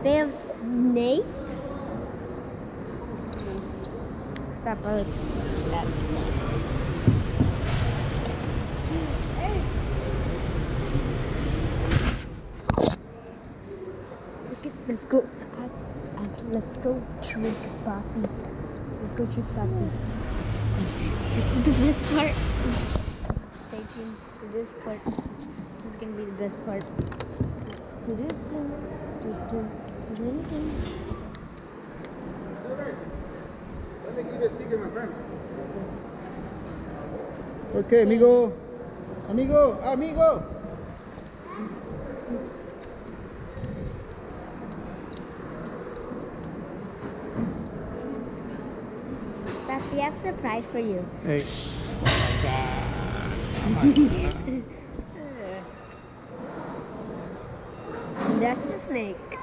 They have snakes. Stop, Alex. Stop. Let's go. Let's go trick Poppy. Let's go trick Poppy. This is the best part. Stay tuned for this part. This is gonna be the best part. Let me give you a sticker, my friend. Okay, amigo. Amigo. Papi, I have a surprise for you. Hey. That's the snake.